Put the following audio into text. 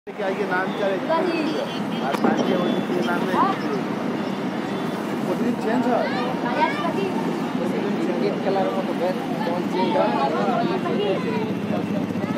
क्या ये नाम चलेगा आज सांझे होने के नाम में प्रोटीन चेंज है प्रोटीन चेंज कलर में तो बेस्ट कौन चेंज है